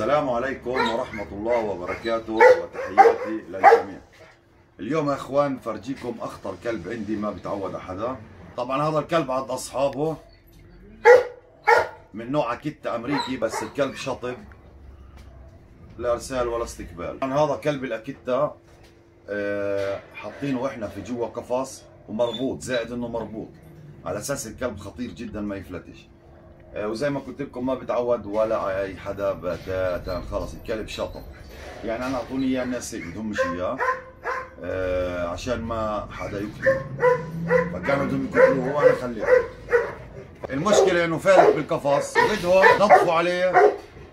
السلام عليكم ورحمة الله وبركاته وتحياتي للجميع. اليوم يا اخوان فرجيكم اخطر كلب عندي ما بتعود حدا. طبعا هذا الكلب عند اصحابه من نوع اكيتا امريكي، بس الكلب شطب لا ارسال ولا استقبال. طبعا هذا كلب الاكيتا حاطينه احنا في جوا قفص ومربوط، زائد انه مربوط على اساس الكلب خطير جدا ما يفلتش. وزي ما قلت لكم ما بتعود ولا اي حدا بتاتا، خلص الكلب شطب. يعني انا اعطوني اياه الناس هيك بدهم مش اياه عشان ما حدا يقتله، فكانوا بدهم يقتلوه وانا خليته. المشكله انه فالت بالقفص بدهم نظفوا عليه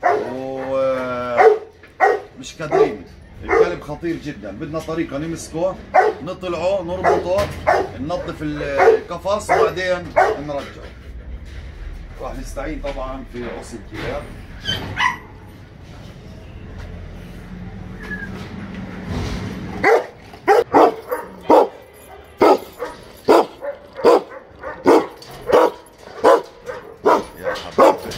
ومش قادرين. الكلب خطير جدا، بدنا طريقه نمسكه نطلعه نربطه ننظف القفص وبعدين نرجعه. راح نستعين طبعا في قص الكلاب. يا حبيبي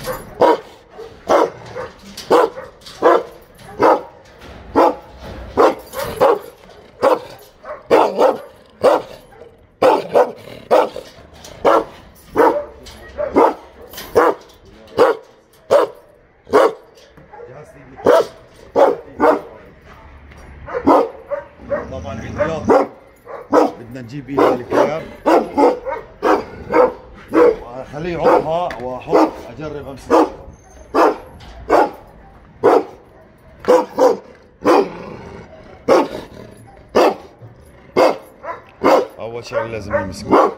طبعا احتياطي بدنا نجيب ايدها الكلاب وخليه يعضها واحط اجرب امسك. اول شيء لازم نمسكه.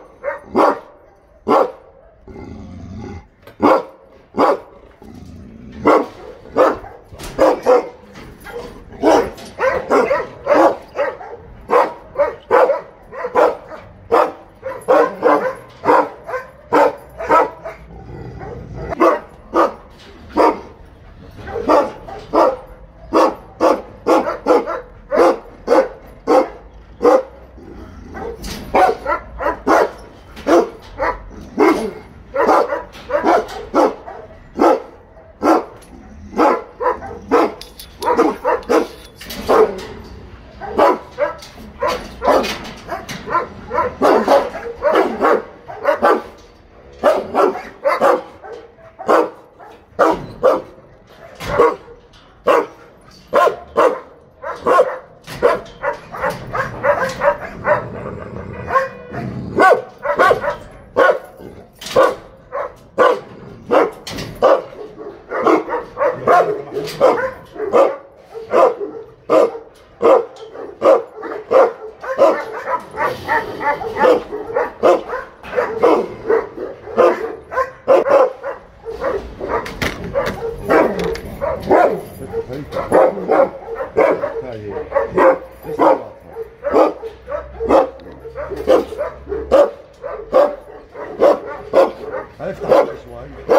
افتح شوي،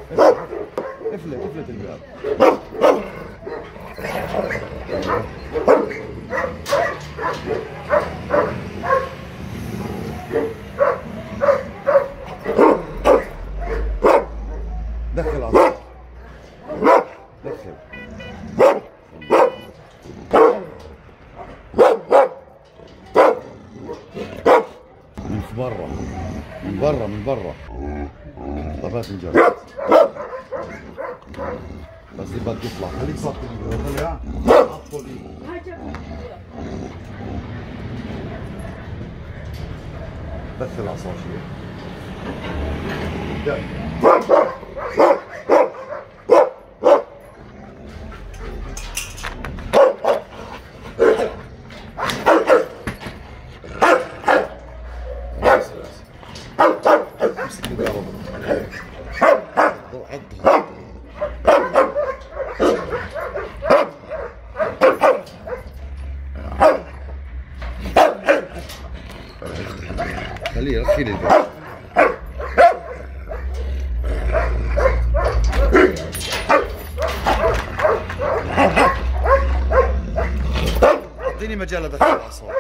افلت الباب. دخل عصا، دخل من برا من برا من برا. طب هات نجرب، بس دي بدك تطلع. خليك صاحي طلع عطوا لي. دخل العصا شوي. خليه رخيل الباب. اعطيني مجال ادخل العصا.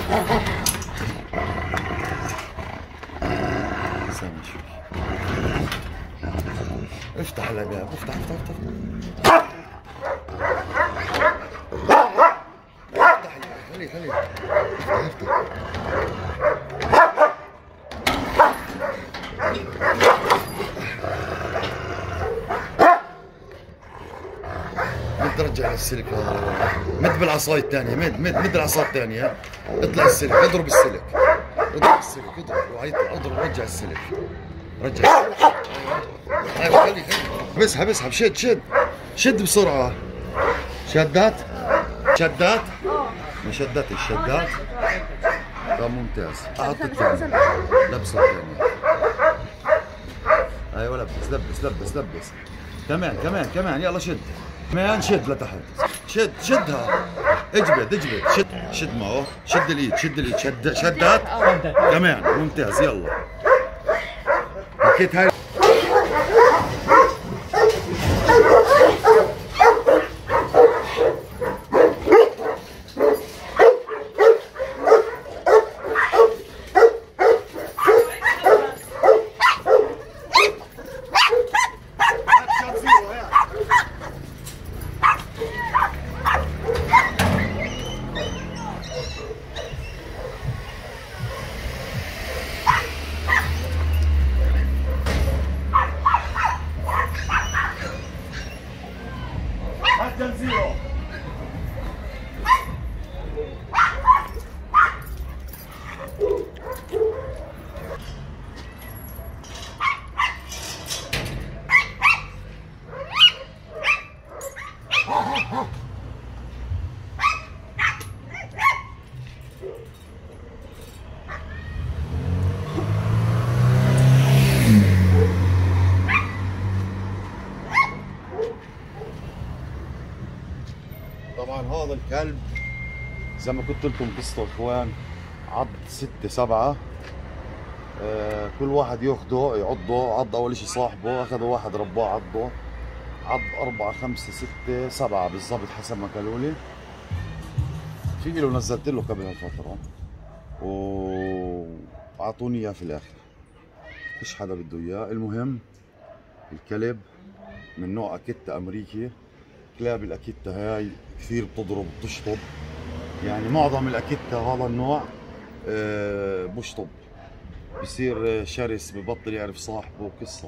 سامي شوي. افتح الباب، افتح افتح افتح. خلي افتح افتح. ترجع للسلك هذا، مد بالعصاية الثانية، مد العصا الثانية، اطلع السلك، اضرب السلك، اضرب، رجع السلك، رجع السلك. ايوه خلي اسحب، شد بسرعة. شدات؟ ما شدت الشدات؟ طب ممتاز. احط الثانية، لبسة الثانية. ايوه لبس. كمان يلا شد. كمان شد لتحت. شدها. اجبد. شد معه. شد اليد. شدات. كمان ممتاز يلا. حكيت هاي. زيرو. طبعا هذا الكلب زي ما قلت لكم قصته اخوان، عض 6 7. كل واحد ياخده يعضه، عض اول شيء صاحبه، اخذوا واحد رباه عضه، عض 4 5 6 7 بالضبط حسب ما قالوا لي. في له نزلت له قبل هالفتره واعطوني اياه في الاخر، فيش حدا بده اياه. المهم الكلب من نوع اكيتا امريكي. كلاب الاكيتا هاي كثير بتضرب بتشطب، يعني معظم الاكيتا هذا النوع بشطب، بصير شرس، ببطل يعرف صاحبه قصة.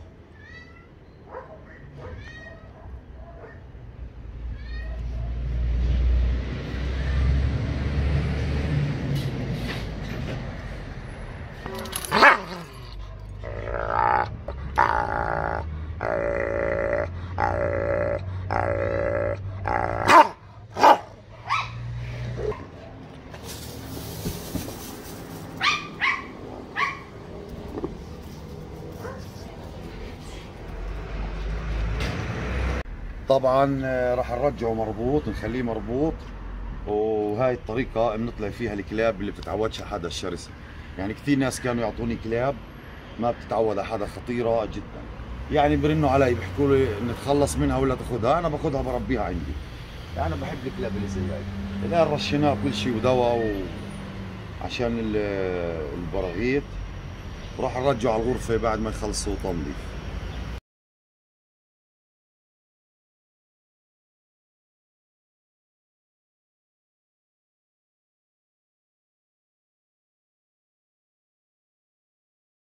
طبعا راح نرجعه مربوط، نخليه مربوط، وهاي الطريقة بنطلع فيها الكلاب اللي بتتعودش على حدا الشرس. يعني كثير ناس كانوا يعطوني كلاب ما بتتعود على حدا، خطيرة جدا. يعني برنوا علي بيحكوا لي نتخلص منها ولا تاخذها، انا باخذها بربيها عندي. يعني بحب الكلاب اللي زي هاي. الان رشيناه كل شيء ودواء عشان البراغيث، وراح نرجعه على الغرفة بعد ما يخلصوا تنظيف.